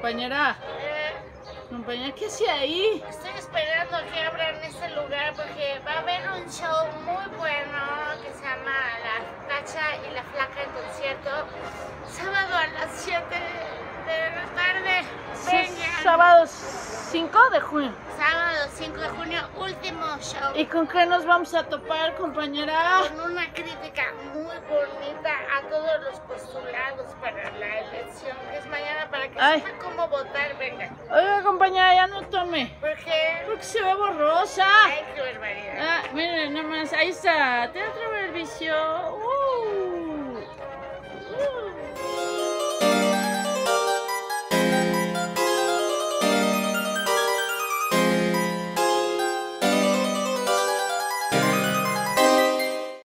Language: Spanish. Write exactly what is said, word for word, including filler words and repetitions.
Compañera, Eh, compañera, ¿qué hacía ahí? estoy esperando que abran este lugar porque va a haber un show muy bueno que se llama La Cacha y la Flaca en concierto. Sábado a las siete de la tarde. Vengan. Sábado cinco de junio. Sábado cinco de junio, último show. ¿Y con qué nos vamos a topar, compañera? Con una crítica muy bonita a todos los postulados para la elección que es mañana, para que Ay. sepan cómo votar. Vengan. Oiga, compañera, ya no tome. Porque... Porque se ve borrosa. Ay, qué barbaridad. Ah, miren, nada más, ahí está. Teatro Verbicio. Uh.